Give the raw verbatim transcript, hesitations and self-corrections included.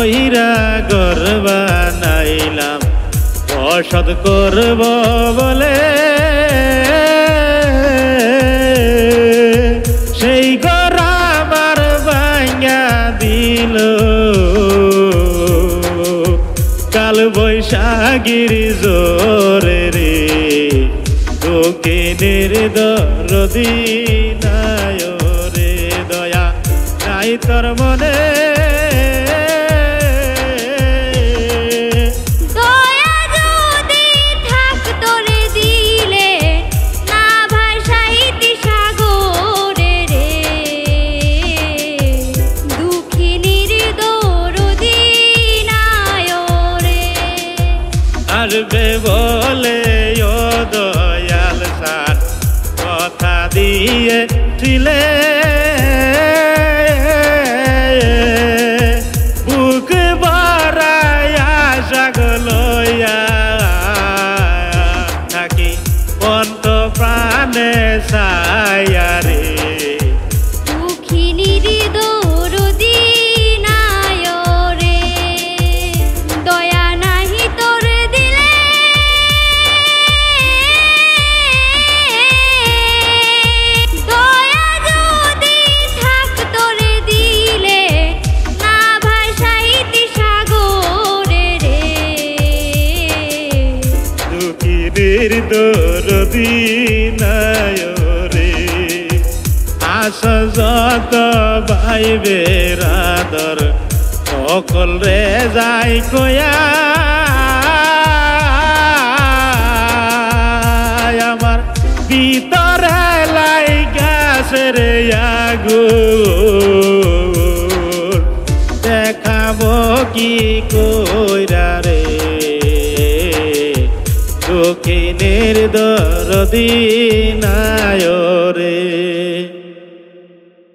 কইরা ঘর বানাইলাম বসত করব বলে সেই ঘর আমার ভাঙা দিল কাল বৈশাখীর জোরে রে দক্ষিণের দরদি নাই রে দয়া নাই তোর মনে আসবে বলে ও দয়াল সার কথা দিয়েছিলে বুক ভরায় আশা লইয়া থাকি অন্ত প্রাণে ছায়া রে দরদি নাই রে আস যত ভাই বেরাদর সকল রে যাই কয়া আমার ভিতরে লাই গাছে রে আগুন দেখাবো কি কইরা রে দক্ষিণের দরদি নাই রে।